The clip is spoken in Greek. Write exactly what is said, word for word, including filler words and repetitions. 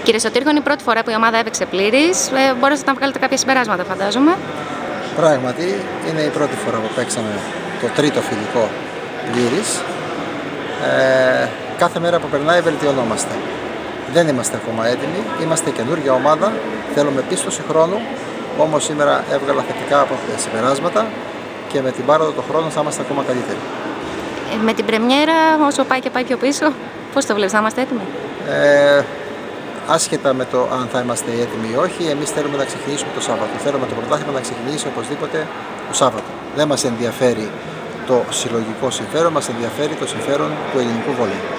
Κύριε Σωτήργο, είναι η πρώτη φορά που η ομάδα έπαιξε πλήρης. Ε, μπορείτε να βγάλετε κάποια συμπεράσματα, φαντάζομαι. Πράγματι, είναι η πρώτη φορά που παίξαμε το τρίτο φιλικό πλήρης. Ε, κάθε μέρα που περνάει βελτιωνόμαστε. Δεν είμαστε ακόμα έτοιμοι, είμαστε καινούργια ομάδα, θέλουμε πίστοση χρόνου, όμως σήμερα έβγαλα θετικά από συμπεράσματα και με την πάροδο του χρόνου θα είμαστε ακόμα καλύτεροι. Ε, με την πρεμιέρα, όσο πάει και πάει πιο πίσω, πώς το βλέπεις, θα είμαστε έτοιμοι? Ε, άσχετα με το αν θα είμαστε έτοιμοι ή όχι, εμείς θέλουμε να ξεκινήσουμε το Σάββατο. Θέλουμε το πρωτάθλημα να ξεκινήσει οπωσδήποτε το Σάββατο. Δεν μας ενδιαφέρει το συλλογικό συμφέρον, μας ενδιαφέρει το συμφέρον του ελληνικού βόλεϊ.